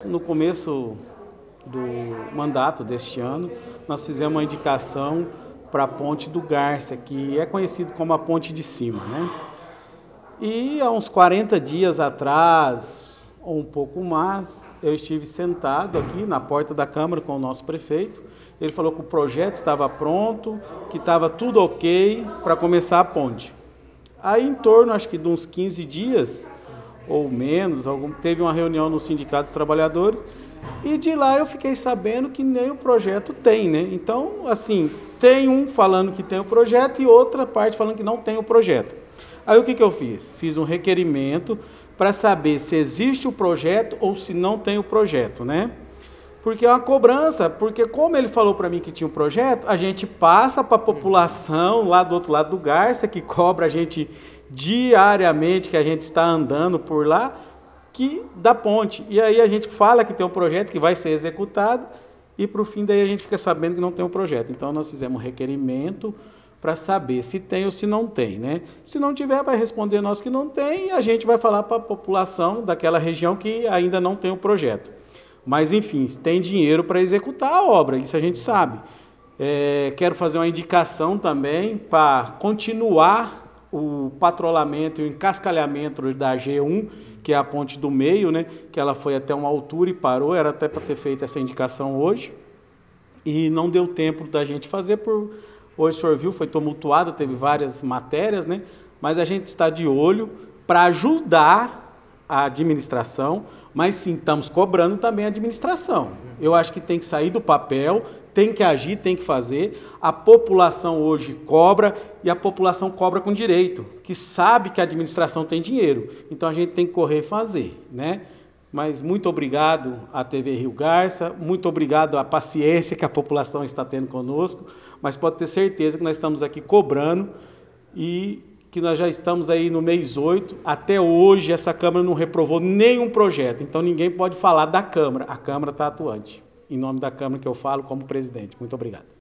No começo do mandato deste ano, nós fizemos uma indicação para a Ponte do Garça, que é conhecido como a Ponte de Cima, né? E há uns 40 dias atrás, ou um pouco mais, eu estive sentado aqui na porta da Câmara com o nosso prefeito. Ele falou que o projeto estava pronto, que estava tudo ok para começar a ponte. Aí, em torno, acho que de uns 15 dias, ou menos, teve uma reunião no Sindicato dos Trabalhadores, e de lá eu fiquei sabendo que nem o projeto tem, né? Então, assim, tem um falando que tem o projeto e outra parte falando que não tem o projeto. Aí o que eu fiz? Fiz um requerimento para saber se existe o projeto ou se não tem o projeto, né? Porque é uma cobrança, porque como ele falou para mim que tinha um projeto, a gente passa para a população lá do outro lado do Garça, que cobra a gente diariamente, que a gente está andando por lá, que da ponte. E aí a gente fala que tem um projeto que vai ser executado e para o fim daí a gente fica sabendo que não tem um projeto. Então nós fizemos um requerimento para saber se tem ou se não tem, né? Se não tiver, vai responder nós que não tem e a gente vai falar para a população daquela região que ainda não tem o projeto. Mas, enfim, tem dinheiro para executar a obra, isso a gente sabe. Quero fazer uma indicação também para continuar o patrulhamento e o encascalhamento da G1, que é a ponte do meio, né? Que ela foi até uma altura e parou, era até para ter feito essa indicação hoje. E não deu tempo da gente fazer, hoje o senhor viu, foi tumultuada, teve várias matérias, né? Mas a gente está de olho para ajudar a administração, mas sim, estamos cobrando também a administração. Eu acho que tem que sair do papel, tem que agir, tem que fazer. A população hoje cobra e a população cobra com direito, que sabe que a administração tem dinheiro. Então a gente tem que correr e fazer, né? Mas muito obrigado à TV Rio Garça, muito obrigado à paciência que a população está tendo conosco, mas pode ter certeza que nós estamos aqui cobrando e que nós já estamos aí no mês 8, até hoje essa Câmara não reprovou nenhum projeto, então ninguém pode falar da Câmara, a Câmara está atuante. Em nome da Câmara que eu falo como presidente. Muito obrigado.